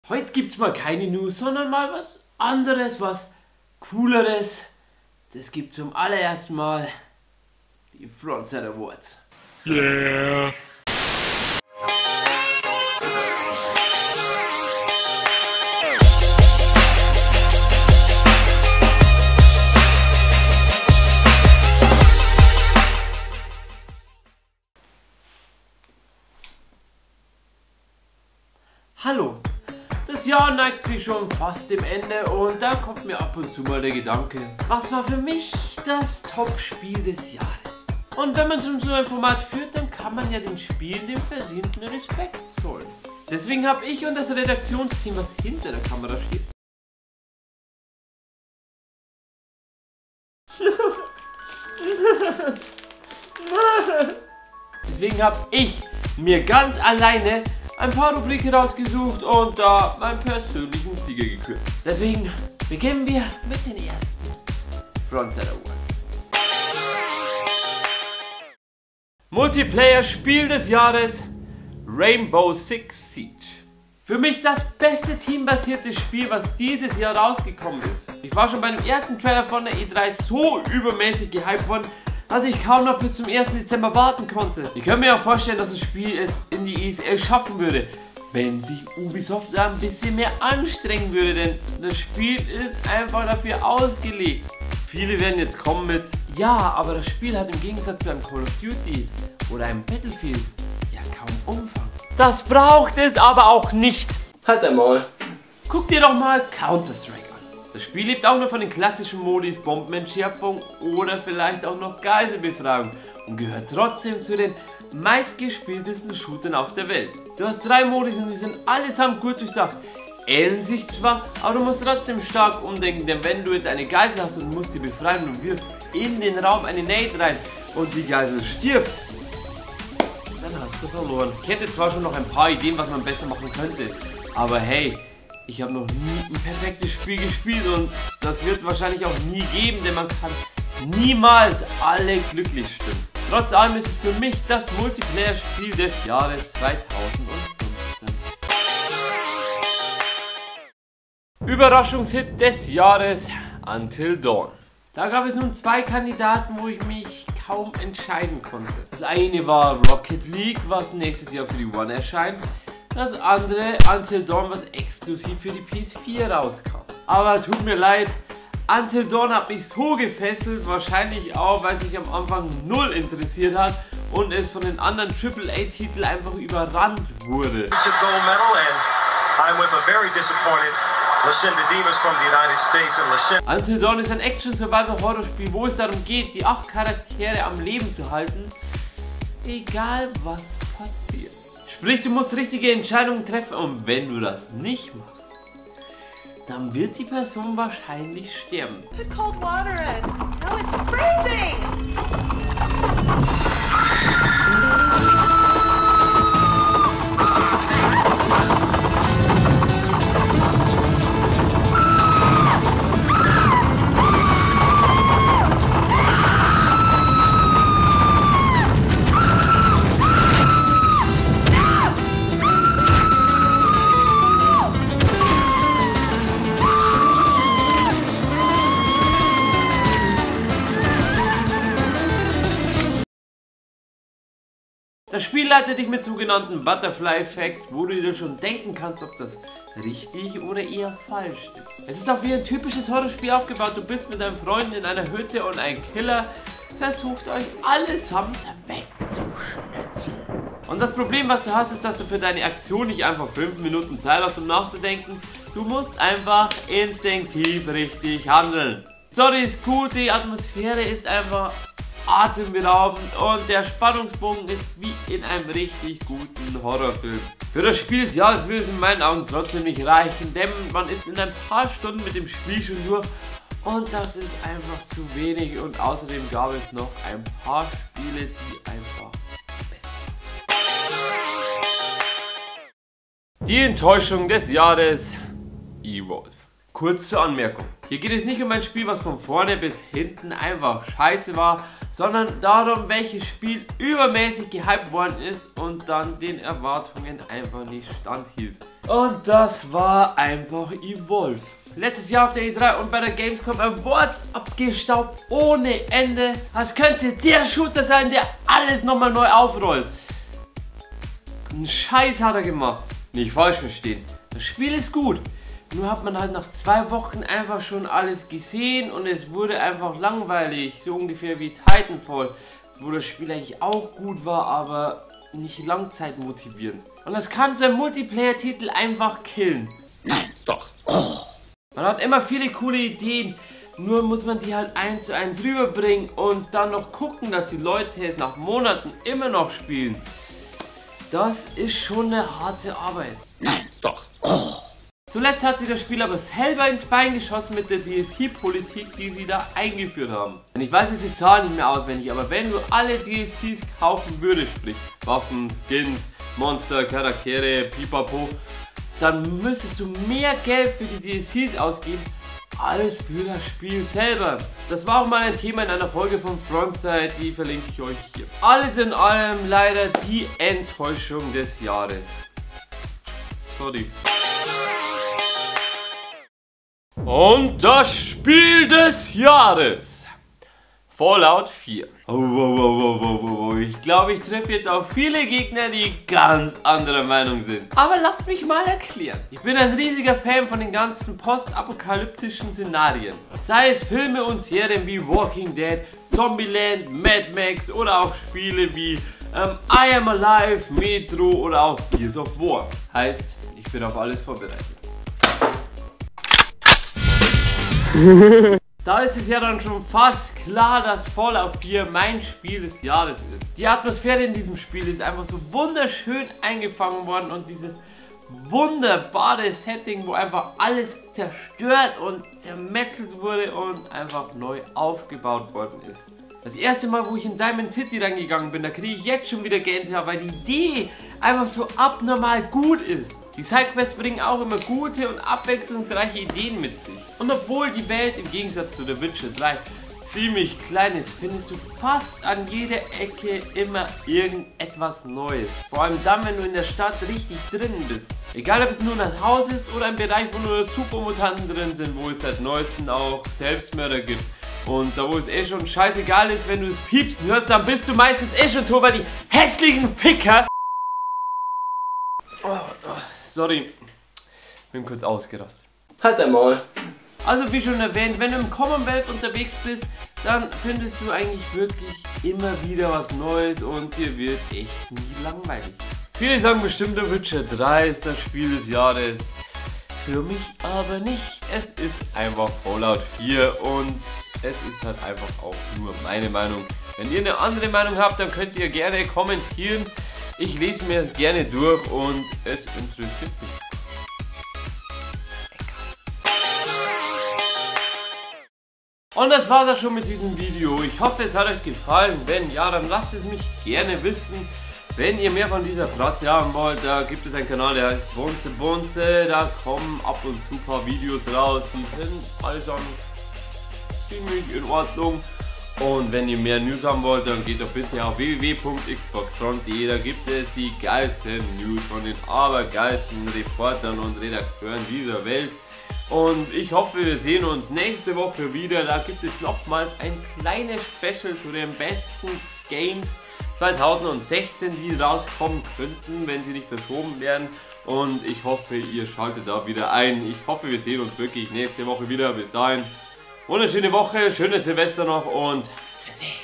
Heute gibt's mal keine News, sondern mal was anderes, was Cooleres. Das gibt zum allerersten Mal die Frontside Awards. Yeah. Hallo, das Jahr neigt sich schon fast dem Ende und da kommt mir ab und zu mal der Gedanke, was war für mich das Top-Spiel des Jahres? Und wenn man so ein Format führt, dann kann man ja den Spielen den verdienten Respekt zollen. Deswegen habe ich und das Redaktionsteam, was hinter der Kamera steht, deswegen habe ich mir ganz alleine ein paar Rubriken rausgesucht und da meinen persönlichen Sieger gekürt. Deswegen beginnen wir mit den ersten Frontside Awards. Multiplayer-Spiel des Jahres: Rainbow Six Siege. Für mich das beste teambasierte Spiel, was dieses Jahr rausgekommen ist. Ich war schon bei dem ersten Trailer von der E3 so übermäßig gehypt worden, dass ich kaum noch bis zum 1. Dezember warten konnte. Ich kann mir auch vorstellen, dass das Spiel es in die ESL schaffen würde, wenn sich Ubisoft da ein bisschen mehr anstrengen würde, denn das Spiel ist einfach dafür ausgelegt. Viele werden jetzt kommen mit, ja, aber das Spiel hat im Gegensatz zu einem Call of Duty oder einem Battlefield ja kaum Umfang. Das braucht es aber auch nicht. Halt einmal. Guck dir doch mal Counter-Strike an. Das Spiel lebt auch nur von den klassischen Modis Bombenentschärfung oder vielleicht auch noch Geiselbefragung und gehört trotzdem zu den meistgespieltesten Shootern auf der Welt. Du hast 3 Modis und die sind allesamt gut durchdacht. Ähneln sich zwar, aber du musst trotzdem stark umdenken, denn wenn du jetzt eine Geisel hast und musst sie befreien und wirfst in den Raum eine Nade rein und die Geisel stirbt, dann hast du verloren. Ich hätte zwar schon noch ein paar Ideen, was man besser machen könnte, aber hey, ich habe noch nie ein perfektes Spiel gespielt und das wird es wahrscheinlich auch nie geben, denn man kann niemals alle glücklich stimmen. Trotz allem ist es für mich das Multiplayer-Spiel des Jahres 2015. Überraschungshit des Jahres: Until Dawn. Da gab es nun 2 Kandidaten, wo ich mich kaum entscheiden konnte. Das eine war Rocket League, was nächstes Jahr für die One erscheint. Das andere Until Dawn, was exklusiv für die PS4 rauskam. Aber tut mir leid, Until Dawn hat mich so gefesselt, wahrscheinlich auch, weil es mich am Anfang null interessiert hat und es von den anderen AAA-Titeln einfach überrannt wurde. Until Dawn ist ein Action-Survival-Horror-Spiel, wo es darum geht, die 8 Charaktere am Leben zu halten, egal was passiert. Sprich, du musst richtige Entscheidungen treffen und wenn du das nicht machst, dann wird die Person wahrscheinlich sterben. Put cold water in. No, it's freezing! Das Spiel leitet dich mit sogenannten Butterfly Facts, wo du dir schon denken kannst, ob das richtig oder eher falsch ist. Es ist auch wie ein typisches Horrorspiel aufgebaut. Du bist mit deinen Freunden in einer Hütte und ein Killer versucht euch allesamt wegzuschnitzen. Und das Problem, was du hast, ist, dass du für deine Aktion nicht einfach 5 Minuten Zeit hast, um nachzudenken. Du musst einfach instinktiv richtig handeln. Story ist cool, die Atmosphäre ist einfach atemberaubend und der Spannungsbogen ist wie in einem richtig guten Horrorfilm. Für das Spiel des Jahres würde es in meinen Augen trotzdem nicht reichen, denn man ist in ein paar Stunden mit dem Spiel schon durch und das ist einfach zu wenig und außerdem gab es noch ein paar Spiele, die einfach besser waren. Die Enttäuschung des Jahres: Evolve. Kurz zur Anmerkung. Hier geht es nicht um ein Spiel, was von vorne bis hinten einfach scheiße war, sondern darum, welches Spiel übermäßig gehypt worden ist und dann den Erwartungen einfach nicht standhielt. Und das war einfach Evolve. Letztes Jahr auf der E3 und bei der Gamescom Awards abgestaubt ohne Ende. Das könnte der Shooter sein, der alles nochmal neu aufrollt. Einen Scheiß hat er gemacht. Nicht falsch verstehen. Das Spiel ist gut. Nur hat man halt nach 2 Wochen einfach schon alles gesehen und es wurde einfach langweilig. So ungefähr wie Titanfall, wo das Spiel eigentlich auch gut war, aber nicht langzeitmotivierend. Und das kann so ein Multiplayer-Titel einfach killen. Nein, doch. Oh. Man hat immer viele coole Ideen, nur muss man die halt 1 zu 1 rüberbringen und dann noch gucken, dass die Leute es nach Monaten immer noch spielen. Das ist schon eine harte Arbeit. Nein, doch. Oh. Zuletzt hat sich das Spiel aber selber ins Bein geschossen mit der DLC-Politik, die sie da eingeführt haben. Und ich weiß jetzt die Zahlen nicht mehr auswendig, aber wenn du alle DLCs kaufen würdest, sprich Waffen, Skins, Monster, Charaktere, Pipapo, dann müsstest du mehr Geld für die DLCs ausgeben, als für das Spiel selber. Das war auch mal ein Thema in einer Folge von Frontside, die verlinke ich euch hier. Alles in allem leider die Enttäuschung des Jahres. Sorry. Und das Spiel des Jahres. Fallout 4. Ich glaube, ich treffe jetzt auf viele Gegner, die ganz anderer Meinung sind. Aber lasst mich mal erklären. Ich bin ein riesiger Fan von den ganzen postapokalyptischen Szenarien. Sei es Filme und Serien wie Walking Dead, Zombieland, Mad Max oder auch Spiele wie I Am Alive, Metro oder auch Gears of War. Heißt, ich bin auf alles vorbereitet. Da ist es ja dann schon fast klar, dass Fallout 4 mein Spiel des Jahres ist. Die Atmosphäre in diesem Spiel ist einfach so wunderschön eingefangen worden und dieses wunderbare Setting, wo einfach alles zerstört und zermetzelt wurde und einfach neu aufgebaut worden ist. Das erste Mal, wo ich in Diamond City reingegangen bin, da kriege ich jetzt schon wieder Gänsehaut, weil die Idee einfach so abnormal gut ist. Die Sidequests bringen auch immer gute und abwechslungsreiche Ideen mit sich. Und obwohl die Welt im Gegensatz zu The Witcher 3 ziemlich klein ist, findest du fast an jeder Ecke immer irgendetwas Neues. Vor allem dann, wenn du in der Stadt richtig drinnen bist. Egal ob es nur ein Haus ist oder ein Bereich, wo nur Supermutanten drin sind, wo es seit neuestem auch Selbstmörder gibt. Und da wo es eh schon scheißegal ist, wenn du es piepsen hörst, dann bist du meistens eh schon tot, weil die hässlichen Ficker... Sorry, bin kurz ausgerastet. Halt einmal. Also wie schon erwähnt, wenn du im Commonwealth unterwegs bist, dann findest du eigentlich wirklich immer wieder was Neues und dir wird echt nie langweilig. Viele sagen bestimmt, The Witcher 3 ist das Spiel des Jahres. Für mich aber nicht. Es ist einfach Fallout 4 und es ist halt einfach auch nur meine Meinung. Wenn ihr eine andere Meinung habt, dann könnt ihr gerne kommentieren. Ich lese mir es gerne durch und es interessiert mich. Und das war's auch schon mit diesem Video. Ich hoffe, es hat euch gefallen. Wenn ja, dann lasst es mich gerne wissen. Wenn ihr mehr von dieser Fratze haben wollt, da gibt es einen Kanal, der heißt Bunze Bunze. Da kommen ab und zu ein paar Videos raus. Die sind allesamt ziemlich in Ordnung. Und wenn ihr mehr News haben wollt, dann geht doch bitte auf www.xboxfront.de. Da gibt es die geilsten News von den allergeilsten Reportern und Redakteuren dieser Welt. Und ich hoffe, wir sehen uns nächste Woche wieder. Da gibt es nochmals ein kleines Special zu den besten Games 2016, die rauskommen könnten, wenn sie nicht verschoben werden. Und ich hoffe, ihr schaltet da wieder ein. Ich hoffe, wir sehen uns wirklich nächste Woche wieder. Bis dahin, wunderschöne Woche, schönes Silvester noch und wir sehen.